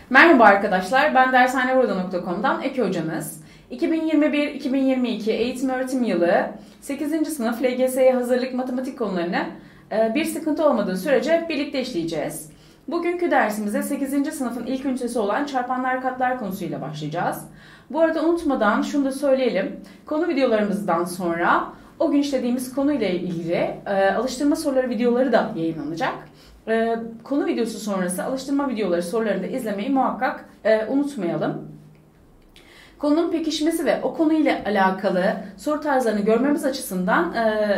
Merhaba arkadaşlar, ben dershaneburada.com'dan Eki hocanız. 2021-2022 eğitim öğretim yılı 8. sınıf LGS'ye hazırlık matematik konularını bir sıkıntı olmadığı sürece birlikte işleyeceğiz. Bugünkü dersimize 8. sınıfın ilk ünitesi olan çarpanlar katlar konusuyla başlayacağız. Bu arada unutmadan şunu da söyleyelim, konu videolarımızdan sonra o gün işlediğimiz konuyla ilgili alıştırma soruları videoları da yayınlanacak. Konu videosu sonrası alıştırma videoları sorularını da izlemeyi muhakkak unutmayalım. Konunun pekişmesi ve o konuyla alakalı soru tarzlarını görmemiz açısından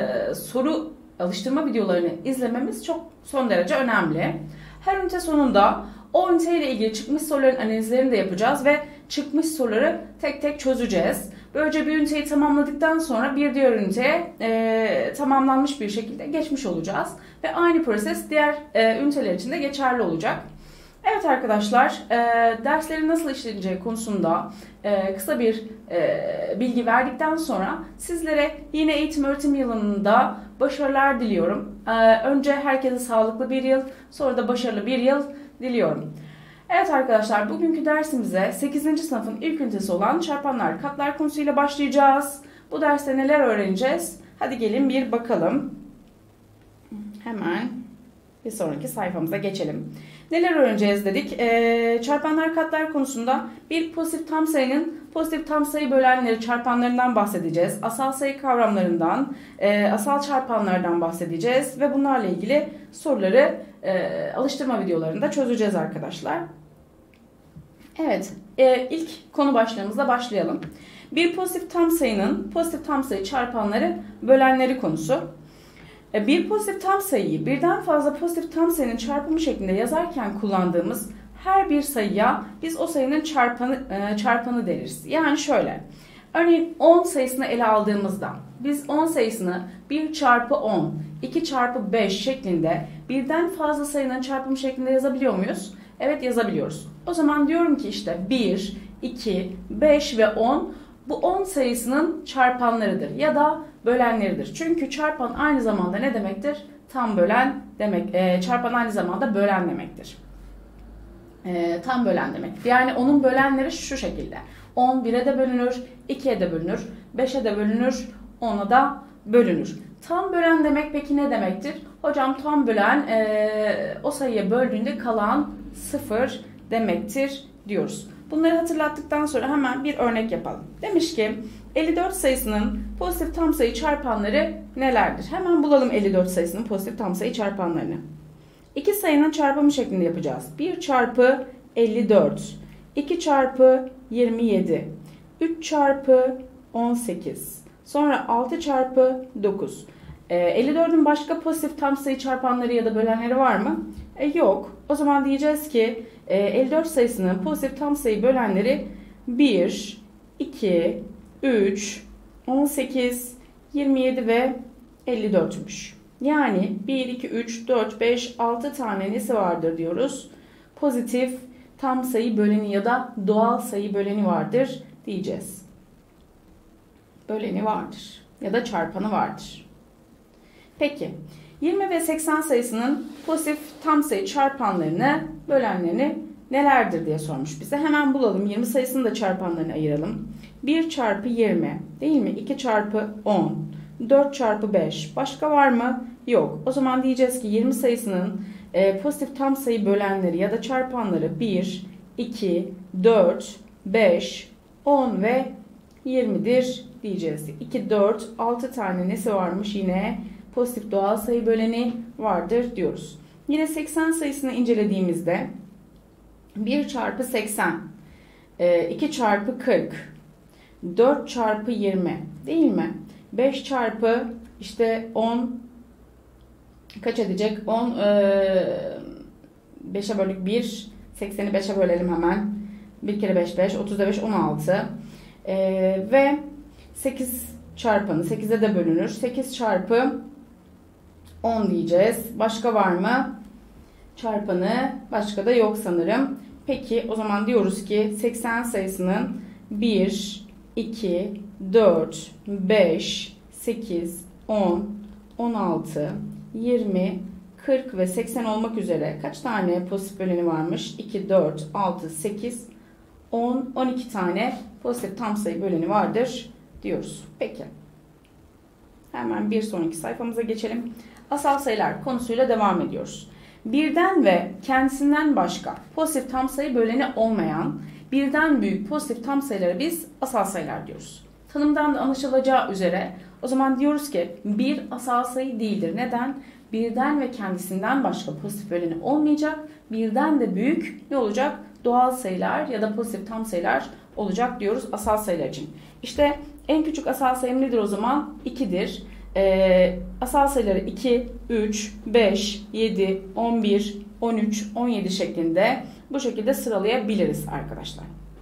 alıştırma videolarını izlememiz çok son derece önemli. Her ünite sonunda o üniteyle ilgili çıkmış soruların analizlerini de yapacağız ve çıkmış soruları tek tek çözeceğiz. Böylece bir üniteyi tamamladıktan sonra bir diğer üniteye tamamlanmış bir şekilde geçmiş olacağız. Ve aynı proses diğer üniteler için de geçerli olacak. Evet arkadaşlar, derslerin nasıl işleneceği konusunda kısa bir bilgi verdikten sonra sizlere yine eğitim öğretim yılında başarılar diliyorum. Önce herkese sağlıklı bir yıl, sonra da başarılı bir yıl diliyorum. Evet arkadaşlar, bugünkü dersimize 8. sınıfın ilk ünitesi olan çarpanlar katlar konusuyla başlayacağız. Bu derste neler öğreneceğiz? Hadi gelin bir bakalım. Hemen bir sonraki sayfamıza geçelim. Neler öğreneceğiz dedik. Çarpanlar katlar konusunda bir pozitif tam sayının pozitif tam sayı bölenleri çarpanlarından bahsedeceğiz. Asal sayı kavramlarından, asal çarpanlardan bahsedeceğiz ve bunlarla ilgili soruları alıştırma videolarında çözeceğiz arkadaşlar. Evet, ilk konu başlığımızla başlayalım. Bir pozitif tam sayının pozitif tam sayı çarpanları bölenleri konusu. Bir pozitif tam sayıyı birden fazla pozitif tam sayının çarpımı şeklinde yazarken kullandığımız her bir sayıya biz o sayının çarpanı deriz. Yani şöyle, örneğin 10 sayısını ele aldığımızda biz 10 sayısını 1 çarpı 10, 2 çarpı 5 şeklinde birden fazla sayının çarpımı şeklinde yazabiliyor muyuz? Evet, yazabiliyoruz. O zaman diyorum ki işte 1, 2, 5 ve 10 bu 10 sayısının çarpanlarıdır ya da bölenleridir. Çünkü çarpan aynı zamanda ne demektir? Tam bölen demek. Çarpan aynı zamanda bölen demektir. Tam bölen demek. Yani onun bölenleri şu şekilde. 10 1'e de bölünür, 2'ye de bölünür, 5'e de bölünür, 10'a da bölünür. Tam bölen demek peki ne demektir? Hocam tam bölen o sayıya böldüğünde kalan 0 demektir diyoruz. Bunları hatırlattıktan sonra hemen bir örnek yapalım. Demiş ki 54 sayısının pozitif tam sayı çarpanları nelerdir? Hemen bulalım 54 sayısının pozitif tam sayı çarpanlarını. İki sayının çarpımı şeklinde yapacağız. 1 çarpı 54, 2 çarpı 27, 3 çarpı 18, sonra 6 çarpı 9. 54'ün başka pozitif tam sayı çarpanları ya da bölenleri var mı? Yok. O zaman diyeceğiz ki 54 sayısının pozitif tam sayı bölenleri 1, 2, 3, 18, 27 ve 54'müş. Yani 1, 2, 3, 4, 5, 6 tane nesi vardır diyoruz. Pozitif tam sayı böleni ya da doğal sayı böleni vardır diyeceğiz. Böleni vardır ya da çarpanı vardır. Peki 20 ve 80 sayısının pozitif tam sayı çarpanlarını, bölenlerini nelerdir diye sormuş bize. Hemen bulalım. 20 sayısının da çarpanlarını ayıralım. 1 çarpı 20 değil mi? 2 çarpı 10, 4 çarpı 5. Başka var mı? Yok. O zaman diyeceğiz ki 20 sayısının pozitif tam sayı bölenleri ya da çarpanları 1, 2, 4, 5, 10 ve 20'dir diyeceğiz. 2, 4, 6 tane nesi varmış yine? Pozitif doğal sayı böleni vardır diyoruz. Yine 80 sayısını incelediğimizde 1 çarpı 80, 2 çarpı 40, 4 çarpı 20 değil mi? 5 çarpı işte 10 kaç edecek? 10 5'e böldük 1, 80'i 5'e bölelim hemen. 1 kere 5 5, 30'da 5 16 ve 8 çarpanı 8'e de bölünür. 8 çarpı 10 diyeceğiz. Başka var mı? Çarpanı başka da yok sanırım. Peki o zaman diyoruz ki 80 sayısının 1, 2, 4, 5, 8, 10, 16, 20, 40 ve 80 olmak üzere kaç tane pozitif böleni varmış? 2, 4, 6, 8, 10, 12 tane pozitif tam sayı böleni vardır diyoruz. Peki. Hemen bir sonraki sayfamıza geçelim. Asal sayılar konusuyla devam ediyoruz. Birden ve kendisinden başka pozitif tam sayı böleni olmayan birden büyük pozitif tam sayılara biz asal sayılar diyoruz. Tanımdan da anlaşılacağı üzere o zaman diyoruz ki bir asal sayı değildir. Neden? Birden ve kendisinden başka pozitif böleni olmayacak. Birden de büyük ne olacak? Doğal sayılar ya da pozitif tam sayılar olacak diyoruz asal sayılar için. İşte en küçük asal sayım nedir o zaman? 2'dir. Asal sayıları 2, 3, 5, 7, 11, 13, 17 şeklinde bu şekilde sıralayabiliriz arkadaşlar.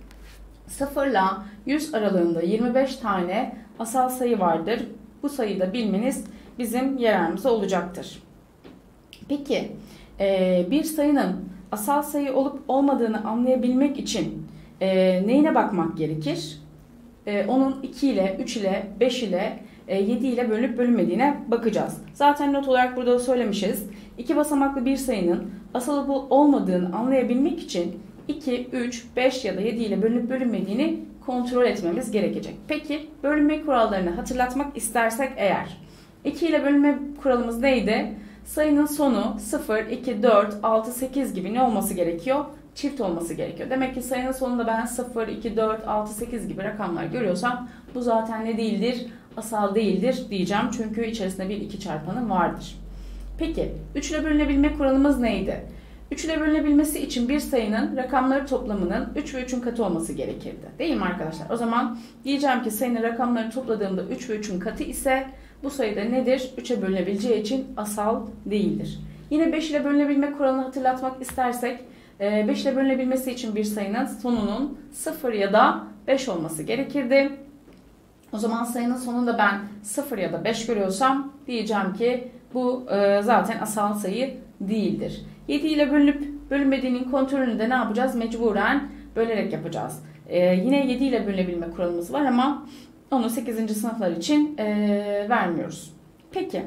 0 ile 100 aralığında 25 tane asal sayı vardır. Bu sayıyı da bilmeniz bizim yararımıza olacaktır. Peki bir sayının asal sayı olup olmadığını anlayabilmek için neyine bakmak gerekir? Onun 2 ile, 3 ile, 5 ile, 7 ile bölünüp bölünmediğine bakacağız. Zaten not olarak burada söylemişiz. 2 basamaklı bir sayının asal olup olmadığını anlayabilmek için 2, 3, 5 ya da 7 ile bölünüp bölünmediğini kontrol etmemiz gerekecek. Peki bölünme kurallarını hatırlatmak istersek eğer 2 ile bölünme kuralımız neydi? Sayının sonu 0, 2, 4, 6, 8 gibi ne olması gerekiyor? Çift olması gerekiyor. Demek ki sayının sonunda ben 0, 2, 4, 6, 8 gibi rakamlar görüyorsam bu zaten ne değildir? Asal değildir diyeceğim. Çünkü içerisinde bir 2 çarpanı vardır. Peki 3 ile bölünebilme kuralımız neydi? 3 ile bölünebilmesi için bir sayının rakamları toplamının 3 ve 3'ün katı olması gerekirdi. Değil mi arkadaşlar? O zaman diyeceğim ki sayının rakamlarını topladığımda 3 ve 3'ün katı ise bu sayıda nedir? 3'e bölünebileceği için asal değildir. Yine 5 ile bölünebilme kuralını hatırlatmak istersek 5 ile bölünebilmesi için bir sayının sonunun 0 ya da 5 olması gerekirdi. O zaman sayının sonunda ben 0 ya da 5 görüyorsam diyeceğim ki bu zaten asal sayı değildir. 7 ile bölünüp bölünmediğinin kontrolünü de ne yapacağız? Mecburen bölerek yapacağız. Yine 7 ile bölünebilme kuralımız var ama onu 8. sınıflar için vermiyoruz. Peki.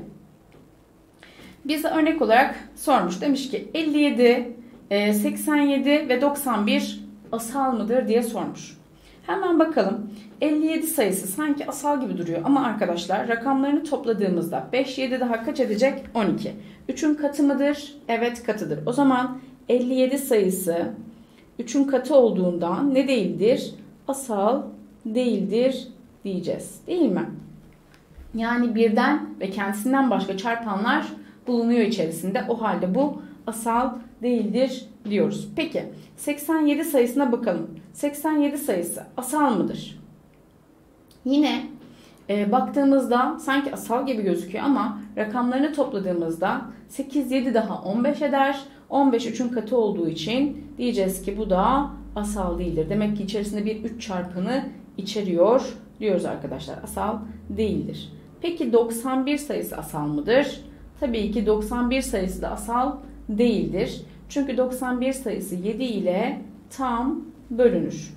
Bize örnek olarak sormuş. Demiş ki 57, 87 ve 91 asal mıdır diye sormuş. Hemen bakalım. 57 sayısı sanki asal gibi duruyor ama arkadaşlar rakamlarını topladığımızda 5, 7 daha kaç edecek? 12. 3'ün katı mıdır? Evet, katıdır. O zaman 57 sayısı 3'ün katı olduğundan ne değildir? Asal değildir diyeceğiz. Değil mi? Yani birden ve kendisinden başka çarpanlar bulunuyor içerisinde. O halde bu asal değildir diyoruz. Peki 87 sayısına bakalım. 87 sayısı asal mıdır? Yine baktığımızda sanki asal gibi gözüküyor ama rakamlarını topladığımızda 8, 7 daha 15 eder. 15 3'ün katı olduğu için diyeceğiz ki bu da asal değildir. Demek ki içerisinde bir 3 çarpanı içeriyor diyoruz arkadaşlar. Asal değildir. Peki 91 sayısı asal mıdır? Tabii ki 91 sayısı da asal değildir. Çünkü 91 sayısı 7 ile tam bölünür.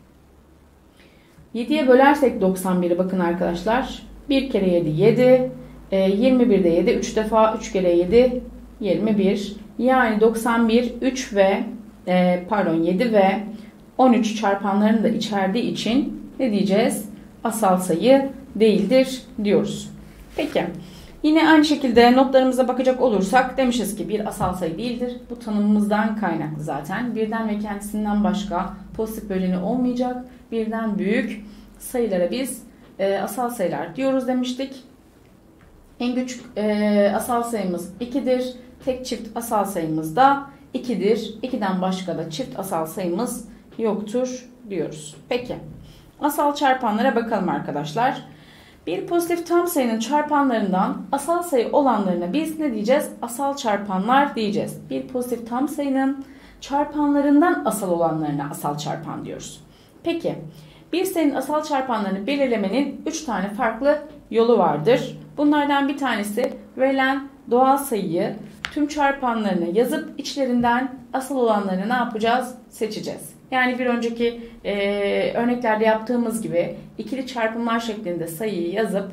7'ye bölersek 91'i bakın arkadaşlar. 1 kere 7 7. 21'de 7. 3 defa 3 kere 7 21. Yani 91 3 ve 7 ve 13 çarpanlarını da içerdiği için ne diyeceğiz? Asal sayı değildir diyoruz. Peki. Yine aynı şekilde notlarımıza bakacak olursak demişiz ki bir asal sayı değildir. Bu tanımımızdan kaynaklı zaten. Birden ve kendisinden başka pozitif böleni olmayacak. Birden büyük sayılara biz asal sayılar diyoruz demiştik. En küçük asal sayımız 2'dir. Tek çift asal sayımız da 2'dir. 2'den başka da çift asal sayımız yoktur diyoruz. Peki. Asal çarpanlara bakalım arkadaşlar. Bir pozitif tam sayının çarpanlarından asal sayı olanlarına biz ne diyeceğiz? Asal çarpanlar diyeceğiz. Bir pozitif tam sayının çarpanlarından asal olanlarına asal çarpan diyoruz. Peki, bir sayının asal çarpanlarını belirlemenin 3 tane farklı yolu vardır. Bunlardan bir tanesi verilen doğal sayıyı tüm çarpanlarını yazıp içlerinden asal olanlarını ne yapacağız? Seçeceğiz. Yani bir önceki örneklerde yaptığımız gibi ikili çarpımlar şeklinde sayıyı yazıp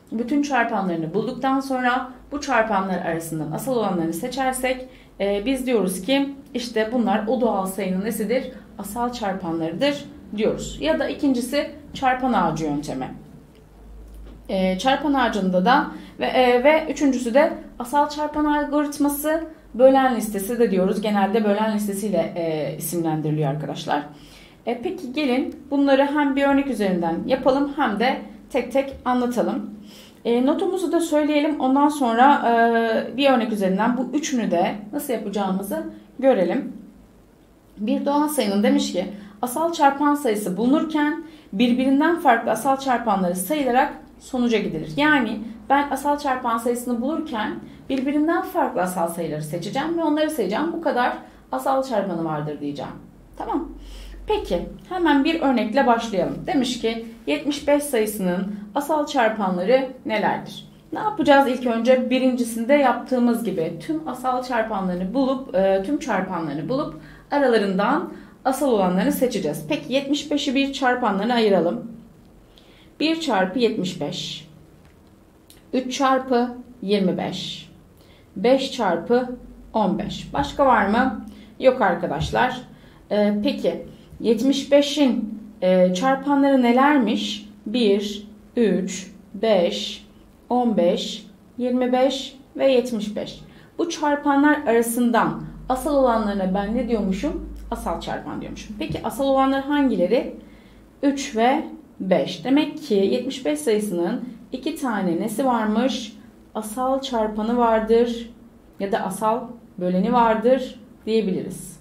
bütün çarpanlarını bulduktan sonra bu çarpanlar arasından asal olanlarını seçersek biz diyoruz ki işte bunlar o doğal sayının nesidir? Asal çarpanlarıdır diyoruz. Ya da ikincisi çarpan ağacı yöntemi. Çarpan ağacında da ve üçüncüsü de asal çarpan algoritması, bölen listesi de diyoruz. Genelde bölen listesiyle isimlendiriliyor arkadaşlar. Peki gelin bunları hem bir örnek üzerinden yapalım hem de tek tek anlatalım. Notumuzu da söyleyelim. Ondan sonra bir örnek üzerinden bu üçünü de nasıl yapacağımızı görelim. Bir doğal sayının demiş ki asal çarpan sayısı bulunurken birbirinden farklı asal çarpanları sayılarak sonuca gidilir. Yani ben asal çarpan sayısını bulurken birbirinden farklı asal sayıları seçeceğim ve onları sayacağım. Bu kadar asal çarpanı vardır diyeceğim. Tamam. Peki hemen bir örnekle başlayalım. Demiş ki 75 sayısının asal çarpanları nelerdir? Ne yapacağız ilk önce? Birincisinde yaptığımız gibi tüm asal çarpanlarını bulup tüm çarpanlarını bulup aralarından asal olanlarını seçeceğiz. Peki 75'i bir çarpanlarına ayıralım. 1 çarpı 75, 3 çarpı 25, 5 çarpı 15. Başka var mı? Yok arkadaşlar. Peki 75'in çarpanları nelermiş? 1, 3, 5, 15, 25 ve 75. Bu çarpanlar arasından asal olanlarına ben ne diyormuşum? Asal çarpan diyormuşum. Peki asal olanlar hangileri? 3 ve 5. Demek ki 75 sayısının 2 tane nesi varmış? Asal çarpanı vardır ya da asal böleni vardır diyebiliriz.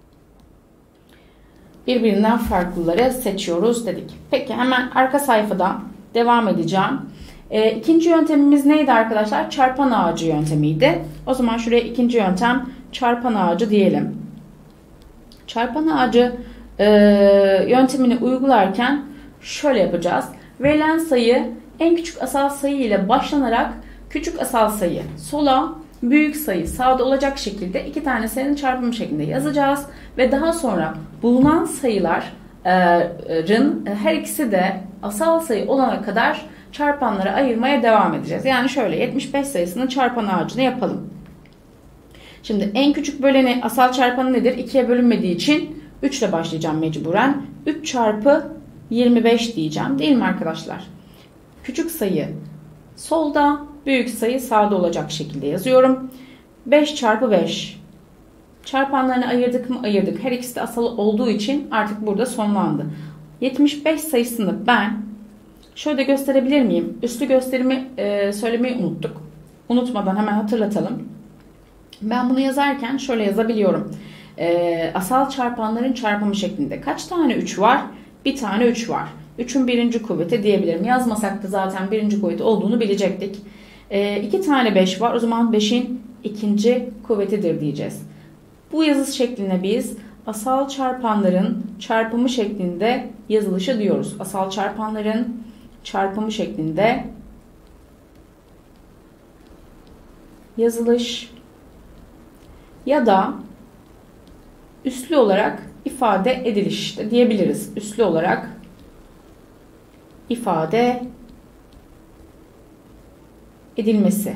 Birbirinden farklıları seçiyoruz dedik. Peki hemen arka sayfada devam edeceğim. İkinci yöntemimiz neydi arkadaşlar? Çarpan ağacı yöntemiydi. O zaman şuraya ikinci yöntem çarpan ağacı diyelim. Çarpan ağacı yöntemini uygularken şöyle yapacağız. Verilen sayı en küçük asal sayı ile başlanarak küçük asal sayı sola, büyük sayı sağda olacak şekilde iki tane sayının çarpımı şeklinde yazacağız. Ve daha sonra bulunan sayıların her ikisi de asal sayı olana kadar çarpanlara ayırmaya devam edeceğiz. Yani şöyle 75 sayısının çarpan ağacını yapalım. Şimdi en küçük böleni asal çarpanı nedir? 2'ye bölünmediği için 3 ile başlayacağım mecburen. 3 çarpı 25 diyeceğim değil mi arkadaşlar? Küçük sayı solda, büyük sayı sağda olacak şekilde yazıyorum. 5 çarpı 5. Çarpanlarını ayırdık mı? Ayırdık. Her ikisi de asal olduğu için artık burada sonlandı. 75 sayısını ben şöyle gösterebilir miyim? Üslü gösterimi söylemeyi unuttuk. Unutmadan hemen hatırlatalım. Ben bunu yazarken şöyle yazabiliyorum. Asal çarpanların çarpımı şeklinde. Kaç tane 3 var? Bir tane 3 var. 3'ün birinci kuvveti diyebilirim. Yazmasak da zaten birinci kuvveti olduğunu bilecektik. 2 tane 5 var. O zaman 5'in ikinci kuvvetidir diyeceğiz. Bu yazı şekline biz asal çarpanların çarpımı şeklinde yazılışı diyoruz. Asal çarpanların çarpımı şeklinde yazılış ya da üslü olarak ifade ediliş de diyebiliriz. Üslü olarak ifade edilmesi.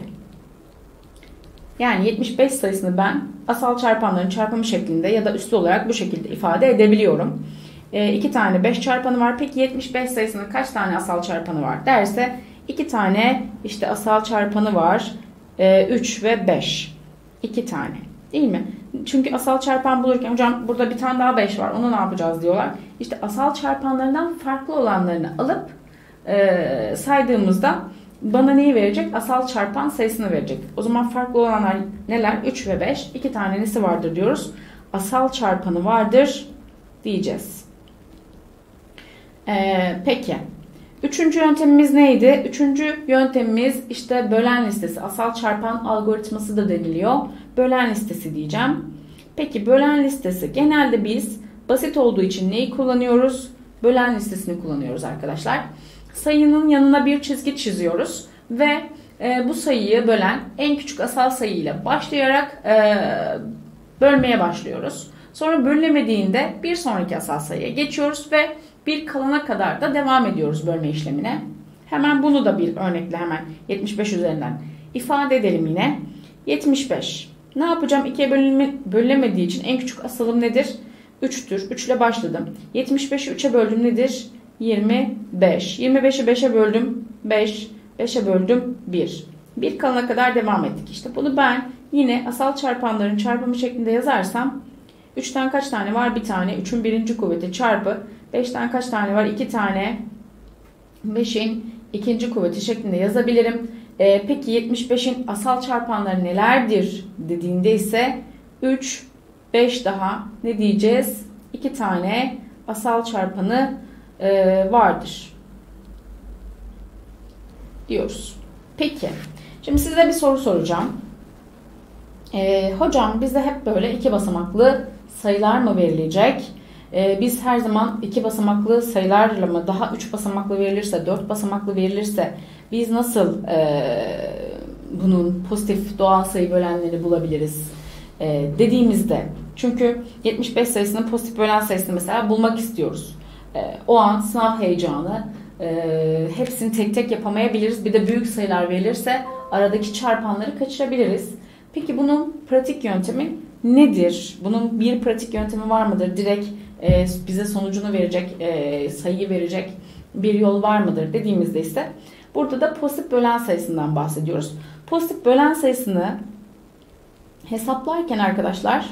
Yani 75 sayısını ben asal çarpanların çarpımı şeklinde ya da üslü olarak bu şekilde ifade edebiliyorum. 2 tane 5 çarpanı var. Peki 75 sayısının kaç tane asal çarpanı var derse 2 tane işte asal çarpanı var. 3 ve 5. 2 tane. Değil mi? Çünkü asal çarpan bulurken hocam burada bir tane daha 5 var. Onu ne yapacağız diyorlar. İşte asal çarpanlarından farklı olanlarını alıp saydığımızda bana neyi verecek? Asal çarpan sayısını verecek. O zaman farklı olanlar neler? 3 ve 5. 2 tane nesi vardır diyoruz. Asal çarpanı vardır diyeceğiz. Peki. Üçüncü yöntemimiz neydi? Üçüncü yöntemimiz işte bölen listesi. Asal çarpan algoritması da deniliyor. Bölen listesi diyeceğim. Peki bölen listesi. Genelde biz basit olduğu için neyi kullanıyoruz? Bölen listesini kullanıyoruz arkadaşlar. Sayının yanına bir çizgi çiziyoruz ve bu sayıyı bölen en küçük asal sayı ile başlayarak bölmeye başlıyoruz. Sonra bölünemediğinde bir sonraki asal sayıya geçiyoruz ve bir kalana kadar da devam ediyoruz bölme işlemine. Hemen bunu da bir örnekle hemen 75 üzerinden ifade edelim yine. 75. Ne yapacağım? 2'ye bölünemediği için en küçük asalım nedir? 3'tür. 3 ile başladım. 75'i 3'e böldüm nedir? 25. 25'i 5'e böldüm 5. 5'e böldüm 1. 1 kalana kadar devam ettik. İşte bunu ben yine asal çarpanların çarpımı şeklinde yazarsam 3'ten kaç tane var? 1 tane. 3'ün birinci kuvveti çarpı 5'ten kaç tane var? 2 tane. 5'in ikinci kuvveti şeklinde yazabilirim. Peki 75'in asal çarpanları nelerdir dediğinde ise 3, 5 daha ne diyeceğiz? 2 tane asal çarpanı vardır diyoruz. Peki. Şimdi size bir soru soracağım. Hocam bize hep böyle 2 basamaklı sayılar mı verilecek? Biz her zaman 2 basamaklı sayılarla mı, daha 3 basamaklı verilirse, 4 basamaklı verilirse biz nasıl bunun pozitif doğal sayı bölenleri bulabiliriz dediğimizde, çünkü 75 sayısının pozitif bölen sayısını mesela bulmak istiyoruz. O an sınav heyecanı, hepsini tek tek yapamayabiliriz. Bir de büyük sayılar verilirse aradaki çarpanları kaçırabiliriz. Peki bunun pratik yöntemi nedir? Bunun bir pratik yöntemi var mıdır? Direkt bize sonucunu verecek, sayıyı verecek bir yol var mıdır dediğimizde ise burada da pozitif bölen sayısından bahsediyoruz. Pozitif bölen sayısını hesaplarken arkadaşlar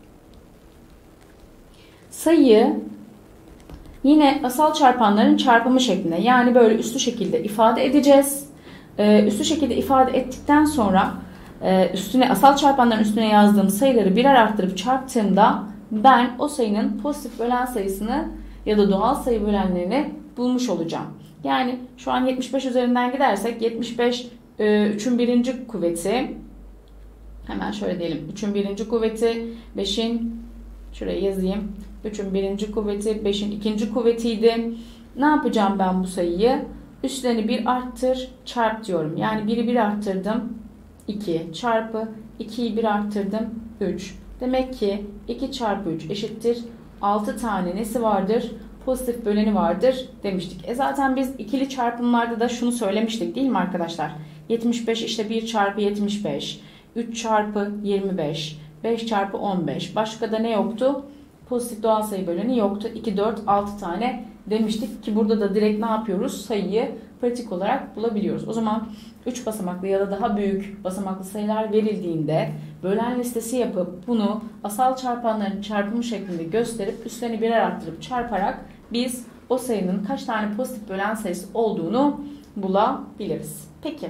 sayıyı yine asal çarpanların çarpımı şeklinde, yani böyle üslü şekilde ifade edeceğiz. Üslü şekilde ifade ettikten sonra üstüne, asal çarpanların üstüne yazdığım sayıları birer arttırıp çarptığımda ben o sayının pozitif bölen sayısını ya da doğal sayı bölenlerini bulmuş olacağım. Yani şu an 75 üzerinden gidersek 75 3'ün birinci kuvveti, hemen şöyle diyelim, 3'ün birinci kuvveti, 5'in, şuraya yazayım, 3'ün birinci kuvveti 5'in ikinci kuvvetiydi. Ne yapacağım ben bu sayıyı? Üstlerini bir arttır çarp diyorum. Yani 1'i 1 arttırdım 2 çarpı 2'yi 1 arttırdım 3. Demek ki 2 çarpı 3 eşittir 6 tane nesi vardır? Pozitif böleni vardır demiştik. Zaten biz ikili çarpımlarda da şunu söylemiştik değil mi arkadaşlar? 75 işte 1 çarpı 75, 3 çarpı 25, 5 çarpı 15. Başka da ne yoktu? Pozitif doğal sayı böleni yoktu. 2, 4, 6 tane demiştik ki burada da direkt ne yapıyoruz? Sayıyı pratik olarak bulabiliyoruz. O zaman 3 basamaklı ya da daha büyük basamaklı sayılar verildiğinde bölen listesi yapıp bunu asal çarpanların çarpımı şeklinde gösterip üstlerini birer arttırıp çarparak biz o sayının kaç tane pozitif bölen sayısı olduğunu bulabiliriz. Peki.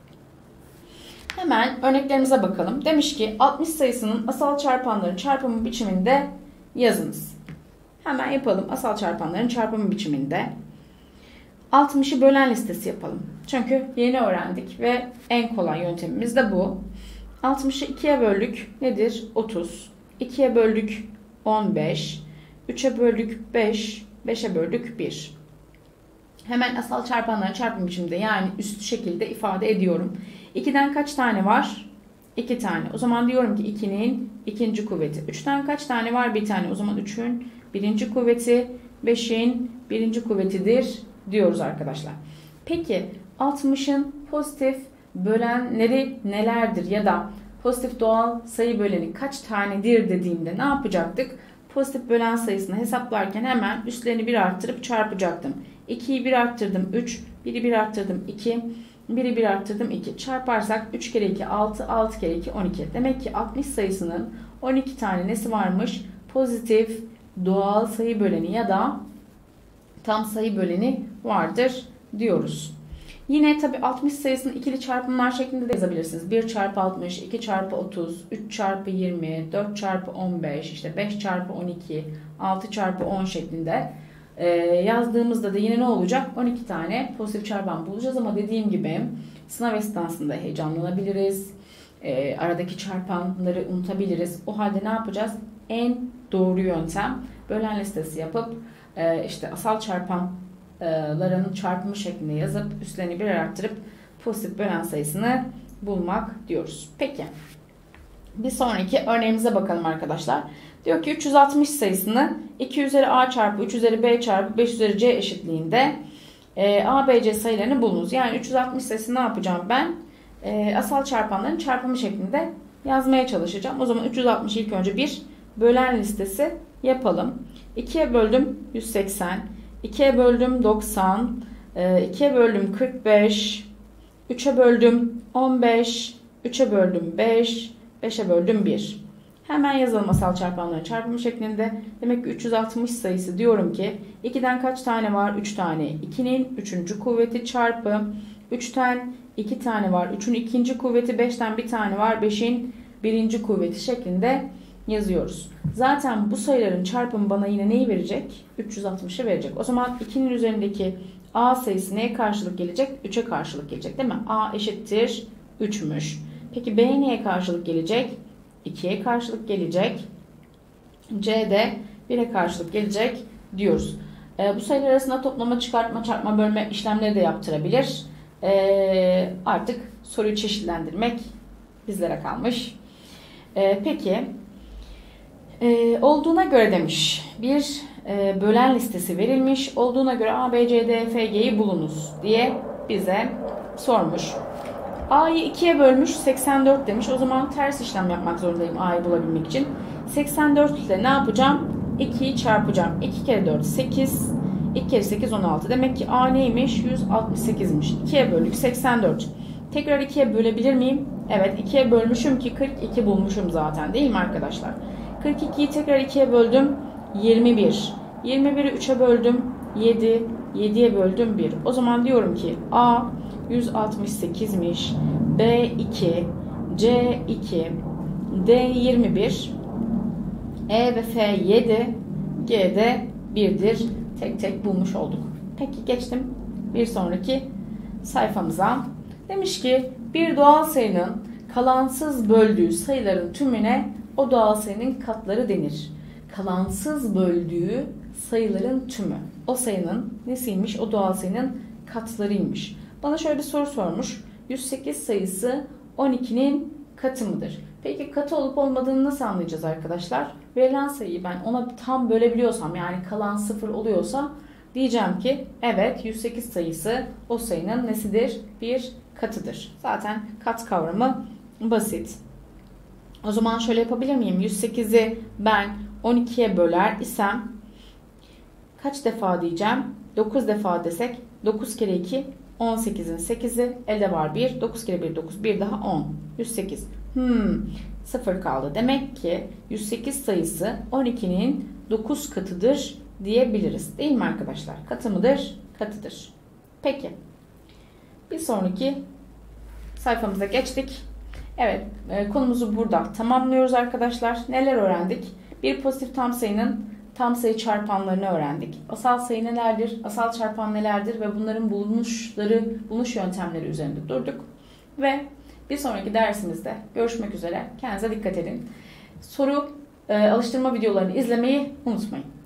Hemen örneklerimize bakalım. Demiş ki 60 sayısının asal çarpanların çarpımı biçiminde yazınız. Hemen yapalım. Asal çarpanların çarpımı biçiminde 60'ı bölen listesi yapalım. Çünkü yeni öğrendik ve en kolay yöntemimiz de bu. 60'ı 2'ye böldük. Nedir? 30. 2'ye böldük 15. 3'e böldük 5. 5'e böldük 1. Hemen asal çarpanların çarpımı biçiminde, yani üstü şekilde ifade ediyorum. 2'den kaç tane var? 2 tane. O zaman diyorum ki 2'nin ikinci kuvveti. 3'ten kaç tane var? 1 tane. O zaman 3'ün birinci kuvveti, 5'in birinci kuvvetidir diyoruz arkadaşlar. Peki 60'ın pozitif bölenleri nelerdir ya da pozitif doğal sayı böleni kaç tanedir dediğimde ne yapacaktık? Pozitif bölen sayısını hesaplarken hemen üstlerini bir arttırıp çarpacaktım. 2'yi 1 arttırdım 3, 1'i 1 arttırdım 2, 1'i 1 arttırdım 2. Çarparsak 3 kere 2 6, 6 kere 2 12. Demek ki 60 sayısının 12 tane nesi varmış? Pozitif doğal sayı böleni ya da tam sayı böleni vardır diyoruz. Yine tabi 60 sayısını ikili çarpımlar şeklinde de yazabilirsiniz. 1 çarpı 60, 2 çarpı 30, 3 çarpı 20, 4 çarpı 15, işte 5 çarpı 12, 6 çarpı 10 şeklinde yazdığımızda da yine ne olacak? 12 tane pozitif çarpan bulacağız ama dediğim gibi sınav esnasında heyecanlanabiliriz. Aradaki çarpanları unutabiliriz. O halde ne yapacağız? En doğru yöntem bölen listesi yapıp işte asal çarpanların çarpımı şeklinde yazıp üstlerini birer arttırıp pozitif bölen sayısını bulmak diyoruz. Peki. Bir sonraki örneğimize bakalım arkadaşlar. Diyor ki 360 sayısını 2 üzeri a çarpı 3 üzeri b çarpı 5 üzeri c eşitliğinde A, B, C sayılarını bulunuz. Yani 360 sayısını ne yapacağım ben? Asal çarpanların çarpımı şeklinde yazmaya çalışacağım. O zaman 360 ilk önce bir bölen listesi yapalım. 2'ye böldüm 180, 2'ye böldüm 90, 2'ye böldüm 45, 3'e böldüm 15, 3'e böldüm 5, 5'e böldüm 1. Hemen yazalım asal çarpanların çarpımı şeklinde. Demek ki 360 sayısı diyorum ki 2'den kaç tane var? 3 tane. 2'nin 3. kuvveti çarpı 3'ten 2 tane var. 3'ün 2. kuvveti, 5'ten 1 tane var. 5'in 1. kuvveti şeklinde yazıyoruz. Zaten bu sayıların çarpımı bana yine neyi verecek? 360'ı verecek. O zaman 2'nin üzerindeki A sayısı neye karşılık gelecek? 3'e karşılık gelecek değil mi? A eşittir 3'müş. Peki B neye karşılık gelecek? 2'ye karşılık gelecek. C de 1'e karşılık gelecek diyoruz. Bu sayılar arasında toplama, çıkartma, çarpma, bölme işlemleri de yaptırabilir. Artık soruyu çeşitlendirmek bizlere kalmış. Peki olduğuna göre demiş bir bölen listesi verilmiş. Olduğuna göre A, B, C, D, E, F, G'yi bulunuz diye bize sormuş. A'yı 2'ye bölmüş 84 demiş. O zaman ters işlem yapmak zorundayım A'yı bulabilmek için. 84 ile ne yapacağım? 2'yi çarpacağım. 2 kere 4 8. 2 kere 8 16. Demek ki A neymiş? 168'miş. 2'ye böldük 84. Tekrar 2'ye bölebilir miyim? Evet 2'ye bölmüşüm ki 42 bulmuşum zaten değil mi arkadaşlar? 42'yi tekrar 2'ye böldüm 21. 21'i 3'e böldüm 7. 7'ye böldüm 1. O zaman diyorum ki A 168'miş. B 2. C 2. D 21. E ve F 7. G de 1'dir. Tek tek bulmuş olduk. Peki geçtim bir sonraki sayfamıza. Demiş ki bir doğal sayının kalansız böldüğü sayıların tümüne o doğal sayının katları denir. Kalansız böldüğü sayıların tümü. O sayının nesiymiş? O doğal sayının katlarıymış. Bana şöyle bir soru sormuş. 108 sayısı 12'nin katı mıdır? Peki katı olup olmadığını nasıl anlayacağız arkadaşlar? Verilen sayıyı ben ona tam bölebiliyorsam, yani kalan 0 oluyorsa diyeceğim ki evet 108 sayısı o sayının nesidir? Bir katıdır. Zaten kat kavramı basit. O zaman şöyle yapabilir miyim? 108'i ben 12'ye böler isem kaç defa diyeceğim? 9 defa desek 9 kere 2 18'in 8'i, elde var 1. 9 kere 1 9, 1 daha 10. 108. 0 kaldı. Demek ki 108 sayısı 12'nin 9 katıdır diyebiliriz. Değil mi arkadaşlar? Katı mıdır? Katıdır. Peki. Bir sonraki sayfamıza geçtik. Evet, konumuzu burada tamamlıyoruz arkadaşlar. Neler öğrendik? Bir pozitif tam sayının tam sayı çarpanlarını öğrendik. Asal sayı nelerdir? Asal çarpan nelerdir? Ve bunların bulunuş yöntemleri üzerinde durduk. Ve bir sonraki dersimizde görüşmek üzere. Kendinize dikkat edin. Soru alıştırma videolarını izlemeyi unutmayın.